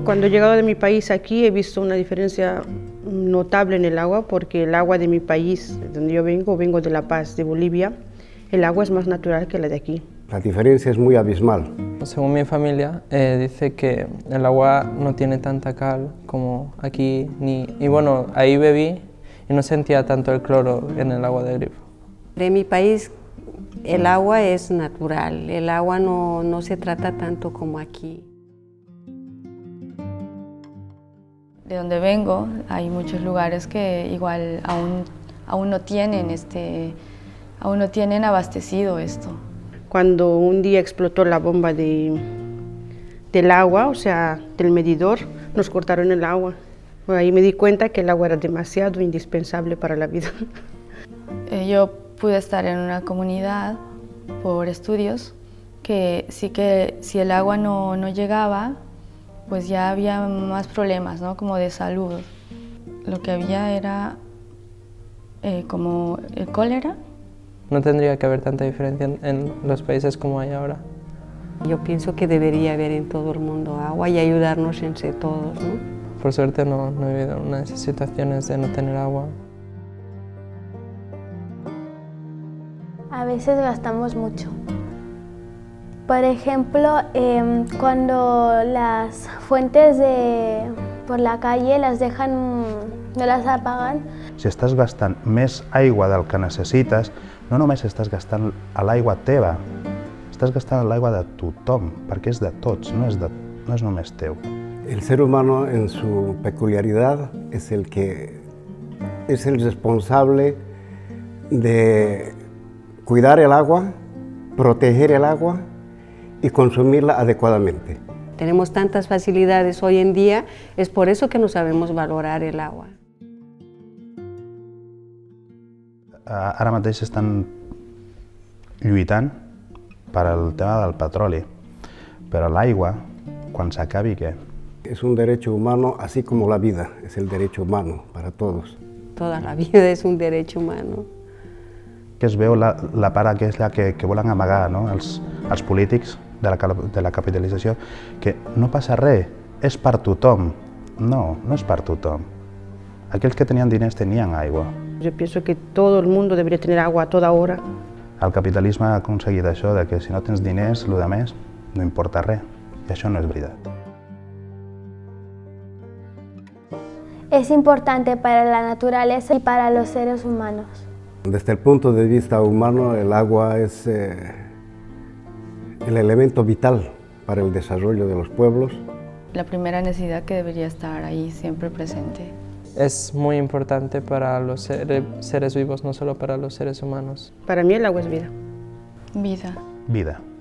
Cuando he llegado de mi país aquí he visto una diferencia notable en el agua, porque el agua de mi país, donde yo vengo de La Paz, de Bolivia, el agua es más natural que la de aquí. La diferencia es muy abismal. Según mi familia, dice que el agua no tiene tanta cal como aquí, y bueno, ahí bebí y no sentía tanto el cloro en el agua de grifo. De mi país el agua es natural, el agua no se trata tanto como aquí. De donde vengo hay muchos lugares que igual aún no tienen abastecido esto. Cuando un día explotó la bomba del agua, o sea, del medidor, nos cortaron el agua. Ahí me di cuenta que el agua era demasiado indispensable para la vida. Yo pude estar en una comunidad por estudios que si el agua no llegaba, pues ya había más problemas, ¿no? Como de salud. Lo que había era como el cólera. No tendría que haber tanta diferencia en los países como hay ahora. Yo pienso que debería haber en todo el mundo agua y ayudarnos entre todos, ¿no? Por suerte no he vivido una de esas situaciones de no tener agua. A veces gastamos mucho. Por ejemplo, cuando las fuentes por la calle las dejan, no las apagan. Si estàs gastant més aigua del que necessites, no només estàs gastant l'aigua teva, estàs gastant l'aigua de tothom, perquè és de tots, no és només teu. El ser humano en su peculiaridad es el responsable de cuidar el agua, proteger el agua y consumirla adecuadamente. Tenemos tantas facilidades hoy en día, es por eso que no sabemos valorar el agua. Ara mateix estan lluitant per al tema del petroli, però l'aigua, quan s'acabi, què? Es un derecho humano, así como la vida es el derecho humano para todos. Toda la vida es un derecho humano. Que es veu la part aquella que volen amagar, no? els polítics de la capitalització, que no passa res, és per tothom. No, no és per tothom. Aquells que tenien diners tenien aigua. Yo pienso que todo el mundo debería tener agua a toda hora. El capitalisme ha aconseguit això, de que si no tens diners, el demés no importa res, i això no és veritat. Es importante para la naturaleza y para los seres humanos. Desde el punto de vista humano, el agua es el elemento vital para el desarrollo de los pueblos. La primera necesidad que debería estar ahí siempre presente. Es muy importante para los seres vivos, no solo para los seres humanos. Para mí el agua es vida. Vida. Vida.